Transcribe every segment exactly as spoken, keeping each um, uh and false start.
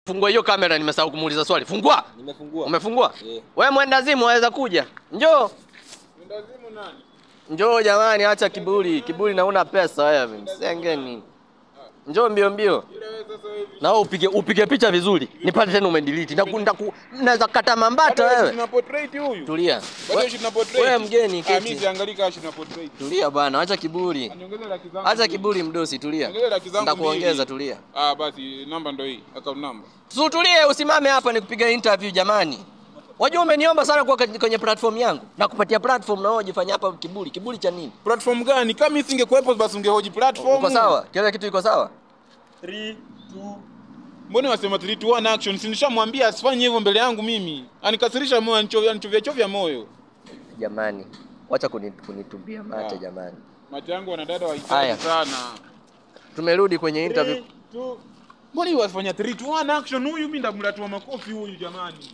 Fungua hiyo kamera, nimesahau kumuuliza swali. Fungua. Nimefungua. Umefungua? Yeah. Wewe mwendazimu waweza kuja. Njoo. Mwendazimu nani? Njoo jamani, acha kiburi. Kiburi na una pesa wewe. Msengeni. Njoo mbio mbio. Na wewe upige upige picha vizuri. Nipate tena umedelete. Nakunda naweza kata mambata wewe. Tuna portrait huyu. Tulia. Bado tuna portrait. Wewe mgeni kiti. Ah, mimi kiti. siangalii kama tuna portrait. Tulia bwana, acha kiburi. Niongeze laki zangu. Acha kiburi mdosi, tulia. Niongeze laki zangu. Nitakuongeza, tulia. Ah, basi namba ndio hii, account number. Tutulie, usimame hapa nikupiga interview jamani. Wajua umeniomba sana kwa kwenye platform yangu. Na kupatia platform na wewe ujifanya hapa kiburi. Kiburi cha nini? Platform gani? Kama isingekuepo basi ungehoji platform. Uko sawa? Kila kitu iko sawa? three two Mbona wasema three two one action? Si nishamwambia asifanye hivyo mbele yangu mimi. Anikasirisha moyo, anichovya anichovya chovya moyo. Jamani, wacha kunitubia mate jamani. Mate yangu wanadada wahitaji sana. Tumerudi kwenye interview. three two Mbona yeye wafanya three two one action huyu, mimi ndamlatua makofi huyu jamani.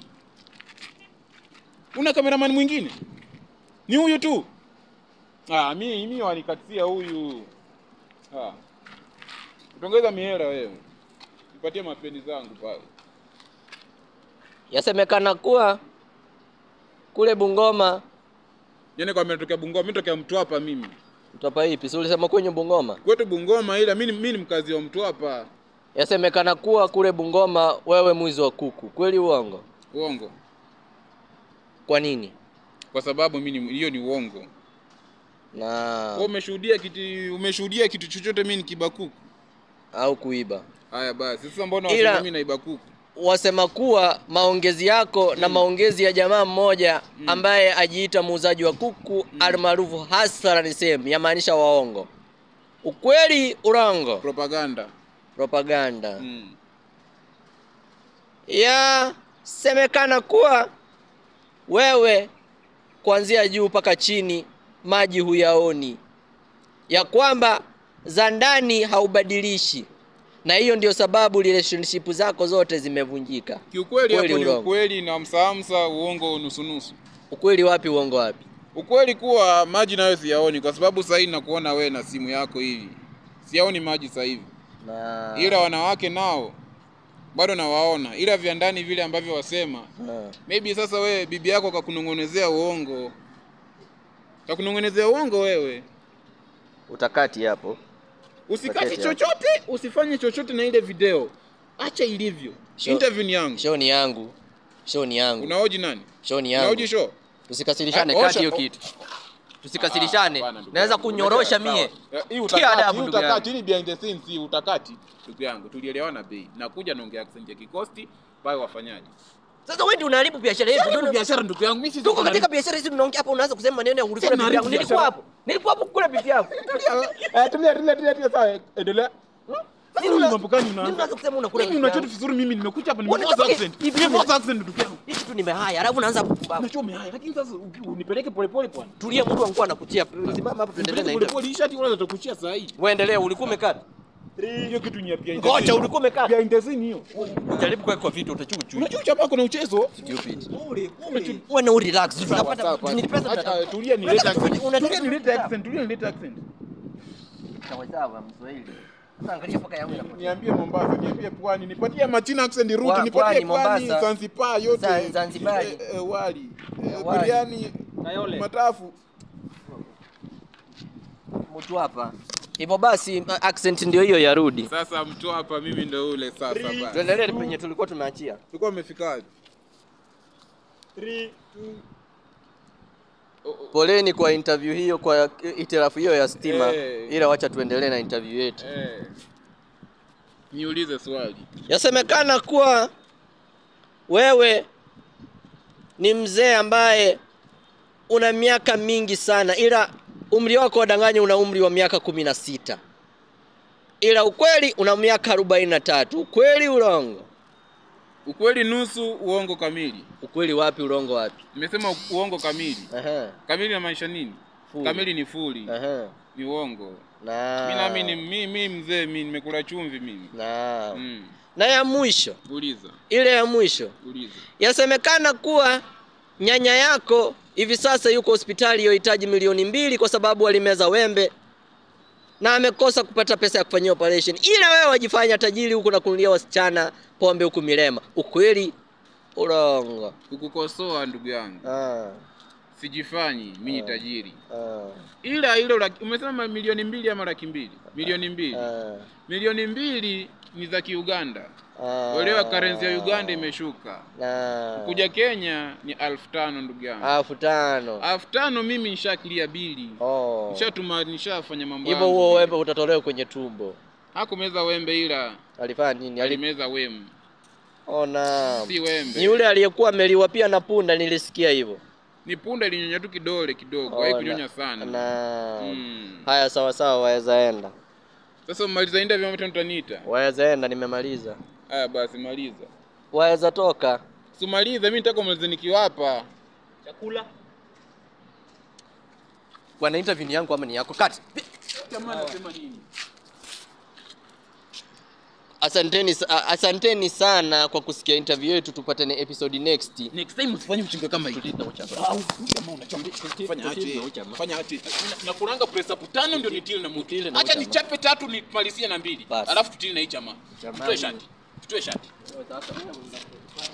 Una cameraman mwingine? Ni huyu tu. Ah, mimi mimi wanikatia huyu. Ah. Utongeza mihela wewe. Nipatie mapeni zangu pale. Yasemekana kuwa kule Bungoma. Yaani kwa mimi natokea Bungoma, mimi natokea Mtwapa mimi. Mtwapa ipi? Si ulisema kwenye Bungoma? Kwetu Bungoma, ila mimi mimi ni mkazi wa Mtwapa. Yasemekana kuwa kule Bungoma wewe mwizi wa kuku. Kweli uongo? Uongo. Kwa nini? Kwa sababu mimi hiyo ni uongo. Na wewe umeshuhudia kitu umeshuhudia kitu chochote mimi nikiba kuku au kuiba? Haya basi, sasa mbona wasema mimi naiba kuku? Wasema kuwa maongezi yako mm. na maongezi ya jamaa mmoja mm. ambaye ajiita muuzaji wa kuku mm. almaarufu hasara ni sehemu yamaanisha waongo. Ukweli urongo? Propaganda. Propaganda. Mm. Ya semekana kuwa wewe kuanzia juu mpaka chini maji huyaoni. Ya kwamba za ndani haubadilishi. Na hiyo ndio sababu relationship zako zote zimevunjika. Kiukweli hapo ni ukweli na msaamsa, uongo nusu nusu. Ukweli wapi uongo wapi? Ukweli kuwa maji nayo siyaoni kwa sababu sasa hivi nakuona wewe na simu yako hivi. Siyaoni maji sasa hivi. Na ila wanawake nao bado nawaona. Ila vya ndani vile ambavyo wasema. Ha. Maybe sasa wewe bibi yako kakunongonezea uongo. Kakunongonezea uongo wewe. Utakati hapo. Usikati chochote, usifanye chochote na ile video. Acha ilivyo. Show, interview ni yangu. Show ni yangu. Show ni yangu. Unaoji nani? Show ni yangu. Unaoji show? Tusikasirishane kati hiyo kitu. Tusikasirishane. Naweza kunyorosha mie. Hii utakati, utakati ni behind the scenes, hii utakati. Ndugu yangu, tulielewana bei. Nakuja naongea accent ya kikosti, pale wafanyaji. Sasa wewe ndio unaharibu biashara yetu. Ndio biashara ndugu yangu. Mimi tuko katika biashara hizi tunaongea hapo unaanza kusema maneno ya ulifuna bibi yangu. Nilikuwa hapo. Nilikuwa hapo kula bibi yangu. Eh, tulia tulia tulia tulia sawa. Endelea. Nini mambo gani unaanza? Unaanza kusema unakula bibi. Mimi unachotu vizuri mimi nimekuja hapa nimeforce accent. Nimeforce accent ndugu yangu. Hiki tu nimehaya. Alafu unaanza kupumbavu. Nacho umehaya. Lakini sasa unipeleke pole pole bwana. Tulia mtu wangu anakutia. Simama hapo tuendelee na ile. Pole pole ishati wala utakuchia saa hii. Wewe endelea ulikuwa umekata. Hiyo kitu ni pia ngoja ulikuwa umekata. Pia indezini hiyo. Jaribu kwa kwa vitu utachuchu. Unachucha hapa kuna mchezo. Stupid. Wewe na relax. Tunapata ni pesa. Tulia ni leta accent. Tulia ni leta accent. Tulia ni leta accent. Sawa sawa Mswahili. Sasa angalia paka yangu inapotea. Niambie Mombasa, niambie Pwani, nipatie Machina accent route, nipatie Pwani, Zanzibar yote. Zanzibar. Wali. Biriani, matafu. Mtu hapa. Hivyo basi accent ndio hiyo yarudi. Sasa mtu hapa mimi ndio ule sasa basi. Tuendelee penye tulikuwa tumeachia. Tulikuwa umefikaje? three two Poleni kwa interview hiyo, kwa itirafu hiyo ya stima. Hey. Ila wacha tuendelee na interview yetu. Eh. Niulize swali. Yasemekana kuwa wewe ni mzee ambaye una miaka mingi sana, ila umri wako wadanganya una umri wa miaka kumi na sita. Ila ukweli una miaka arobaini na tatu. Ukweli urongo? Ukweli nusu, uongo kamili. Ukweli wapi urongo wapi? Nimesema uongo kamili. Aha. Kamili inamaanisha nini? Fuli. Kamili ni fuli. Aha. Ni uongo. Na mimi na mimi mimi mzee mimi nimekula chumvi mimi. Na mm. Na ya mwisho. Uliza. Ile ya mwisho. Uliza. Yasemekana kuwa nyanya yako hivi sasa yuko hospitali yohitaji milioni mbili kwa sababu alimeza wembe. na amekosa kupata pesa ya kufanyia operation. Ila wewe wajifanya tajiri huko na kununulia wasichana pombe huku Milema. Ukweli urongo. Kukukosoa ndugu yangu. Ah. Sijifanyi mimi tajiri. Ah. Ila ile umesema milioni mbili ama laki mbili? Milioni mbili. Ah. Milioni mbili ni za Kiuganda. Ah. Walewa currency ya Uganda imeshuka. Ah. Kuja Kenya ni elfu tano ndugu yangu. elfu tano. elfu tano mimi nishakilia bili. Oh. Nishatuma nishafanya mambo yangu. Hivyo huo wembe utatolewa kwenye tumbo. Hakumeza wembe ila Alifanya nini? Alimeza wemu. Ona. Si wembe. Ni yule aliyekuwa ameliwa pia na punda, nilisikia hivyo. Ni punda ilinyonya tu kidole kidogo, haikunyonya sana. Na mm. Haya sawa sawa, waweza enda. Sasa umaliza interview ama utaniita? Waweza enda, nimemaliza. Haya basi maliza. Waweza toka. Sumaliza, mimi nitaka umalize nikiwa hapa. Chakula. Bwana, interview ni yangu ama ni yako? Kati. Jamaa anasema nini? Asanteni asanteni sana kwa kusikia interview yetu. Tupatane episode next. Next time usifanye mchinga kama hiki. Au jamaa unachambia fanya aje? Fanya aje? Na kuranga press up tano ndio nitile na mutile. Acha nichape tatu nimalizie na mbili. Alafu tutile na hii jamaa. Tutoe shati. Tutoe shati.